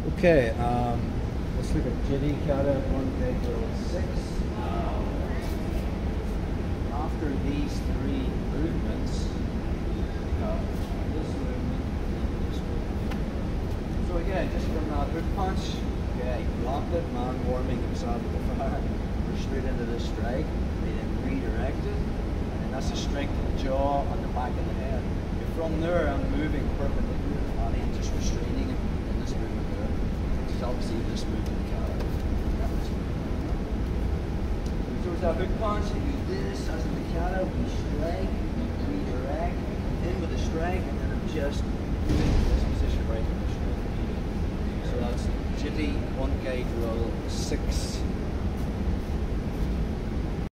Okay, let's look at Jitty Kata 1K6. After these three movements, this movement and this movement. So again, just from that hook punch, okay, blocked it, man warming himself at the fire, we're straight into this strike, we then redirect it, and then that's a strike to the jaw and the back of the head. And from there, I'm moving perpendicular to the body and just restraining him in this movement there. Which is obviously this movement the Kata. So it's a hook punch, and you do this as in the Kata, we strike, redirect, in with a strike, and then I'm just moving this position right in the strike. So that's Jitty 1K drill 6.